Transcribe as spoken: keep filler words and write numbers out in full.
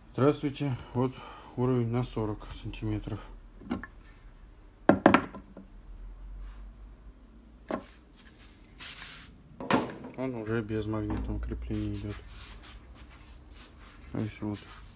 Здравствуйте. Вот уровень на сорок сантиметров. Он уже без магнитного крепления идет. То есть вот